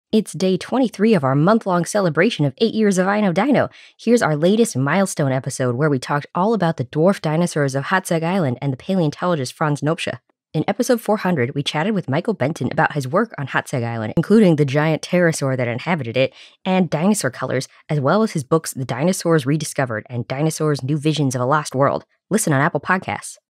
It's day 23 of our month-long celebration of 8 years of I Know Dino. Here's our latest milestone episode where we talked all about the dwarf dinosaurs of Hațeg Island and the paleontologist Franz Nopsche. In episode 400, we chatted with Michael Benton about his work on Hațeg Island, including the giant pterosaur that inhabited it, and dinosaur colors, as well as his books The Dinosaurs Rediscovered and Dinosaurs New Visions of a Lost World. Listen on Apple Podcasts.